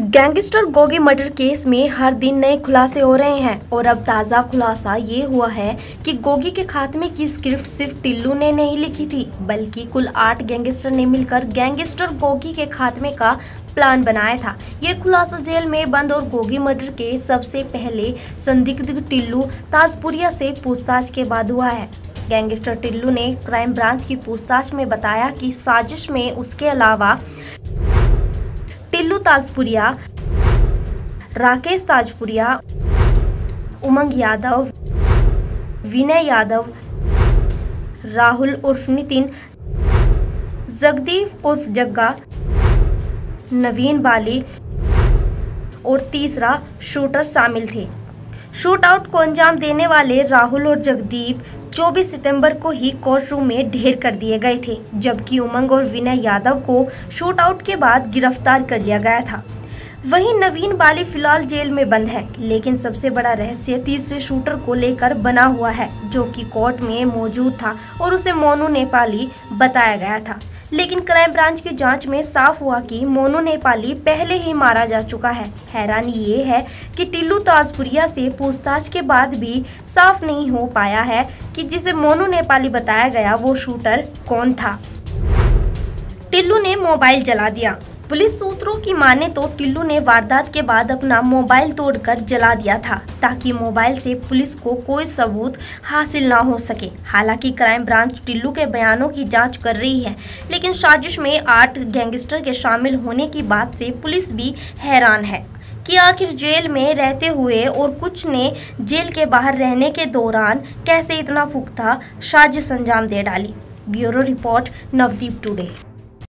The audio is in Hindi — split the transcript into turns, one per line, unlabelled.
गैंगस्टर गोगी मर्डर केस में हर दिन नए खुलासे हो रहे हैं और अब ताज़ा खुलासा ये हुआ है कि गोगी के खात्मे की स्क्रिप्ट सिर्फ टिल्लू ने नहीं लिखी थी, बल्कि कुल 8 गैंगस्टर ने मिलकर गैंगस्टर गोगी के खात्मे का प्लान बनाया था। ये खुलासा जेल में बंद और गोगी मर्डर के सबसे पहले संदिग्ध टिल्लू ताजपुरिया से पूछताछ के बाद हुआ है। गैंगस्टर टिल्लू ने क्राइम ब्रांच की पूछताछ में बताया कि साजिश में उसके अलावा टिल्लू ताजपुरिया, राकेश ताजपुरिया, उमंग यादव, विनय यादव, राहुल उर्फ नितिन, जगदीप उर्फ जग्गा, नवीन बाली और तीसरा शूटर शामिल थे। शूट आउट को अंजाम देने वाले राहुल और जगदीप 24 सितंबर को ही कोर्ट रूम में ढेर कर दिए गए थे, जबकि उमंग और विनय यादव को शूट आउट के बाद गिरफ्तार कर लिया गया था। वहीं नवीन बाली फिलहाल जेल में बंद है, लेकिन सबसे बड़ा रहस्य तीसरे शूटर को लेकर बना हुआ है, जो कि कोर्ट में मौजूद था और उसे मोनू नेपाली बताया गया था। लेकिन क्राइम ब्रांच की जांच में साफ हुआ कि मोनू नेपाली पहले ही मारा जा चुका है। हैरानी ये है कि टिल्लू ताजपुरिया से पूछताछ के बाद भी साफ नहीं हो पाया है कि जिसे मोनू नेपाली बताया गया वो शूटर कौन था। टिल्लू ने मोबाइल जला दिया। पुलिस सूत्रों की माने तो टिल्लू ने वारदात के बाद अपना मोबाइल तोड़कर जला दिया था, ताकि मोबाइल से पुलिस को कोई सबूत हासिल ना हो सके। हालांकि क्राइम ब्रांच टिल्लू के बयानों की जांच कर रही है, लेकिन साजिश में 8 गैंगस्टर के शामिल होने की बात से पुलिस भी हैरान है कि आखिर जेल में रहते हुए और कुछ ने जेल के बाहर रहने के दौरान कैसे इतना पुख्ता साजिश अंजाम दे डाली। Bureau report, Navdeep today.